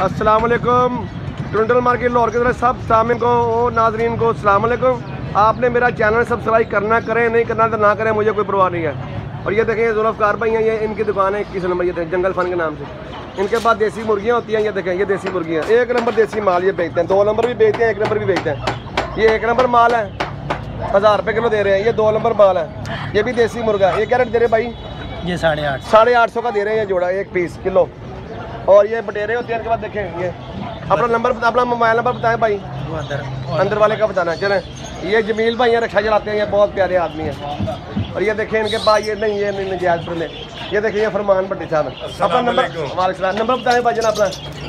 अस्सलाम वालेकुम। टुंडल मार्केट लाहौर की तरफ सब सामिन को और नाजरीन को अस्सलाम वालेकुम। आपने मेरा चैनल सब्सक्राइब करना करें, नहीं करना तो ना करें, मुझे कोई परवाह नहीं है। और ये देखें जुल्फ़कार भाई हैं, ये इनकी दुकान है 21 नंबर, ये जंगल फन के नाम से। इनके पास देसी मुर्गियाँ होती हैं, ये देखें ये देसी मुर्गियाँ 1 नंबर देसी माल ये बेचते हैं। 2 नंबर भी बेचते हैं, 1 नंबर भी बेचते हैं। ये 1 नंबर माल है, 1000 रुपये किलो दे रहे हैं। ये 2 नंबर माल है, ये भी देसी मुर्गा। ये क्या रेट दे रहे भाई? ये 850 850 का दे रहे हैं ये जोड़ा, 1 पीस किलो। और ये बटेरे होते हैं इनके बाद। देखें ये अपना नंबर, अपना मोबाइल नंबर बताएं भाई, अंदर वाले का बताना। चलें, ये जमील भाई हैं, रिक्शा चलाते हैं, ये बहुत प्यारे आदमी हैं। और ये देखें इनके पास ये नहीं, ये नहीं नजायज़ पर ले। ये देखें ये फरमान भट्टी साहब, अपना नंबर नंबर बताएं भाई अपना।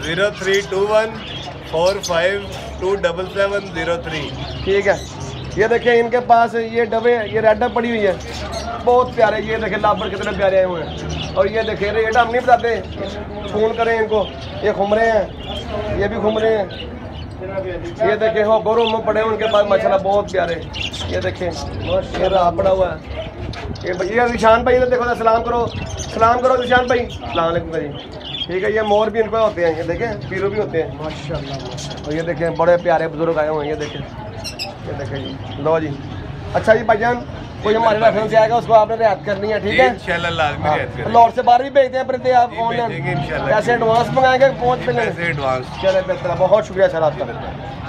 0321452770 ठीक है। ये देखें इनके पास ये डबे, ये रेड पड़ी हुई है, बहुत प्यारे। ये देखें लाबर कितने प्यारे आए हुए हैं। और ये देखें रेट हम नहीं बताते, फ़ोन करें इनको। ये घूम रहे हैं, ये भी घूम रहे हैं। ये देखें हो गोरों में पड़े उनके पास माशाल्लाह बहुत प्यारे। ये देखें ये रहा पड़ा हुआ है। ये भैया निशान भाई ने देखो, सलाम करो, सलाम करो निशान भाई, सलाम अलैकुम भाई। ठीक है। ये मोर भी इनको होते हैं, ये देखें पीरू भी होते हैं माशाल्लाह। और ये देखें बड़े प्यारे बुजुर्ग आए हुए हैं। ये देखें, ये देखें जी। लो जी, अच्छा जी भाईजान, कोई हमारे रेफरेंस से आएगा उसको आपने रियायत करनी है, ठीक है? इंशाल्लाह लाजमी रियायत करेंगे। लाहौर से बाहर भी भेजते हैं परिंदे आप ऑनलाइन? इंशाल्लाह। कैसे एडवांस मंगाएंगे पहुँच पे? पैसे एडवांस। चले बेहतर, बहुत शुक्रिया सर आपका।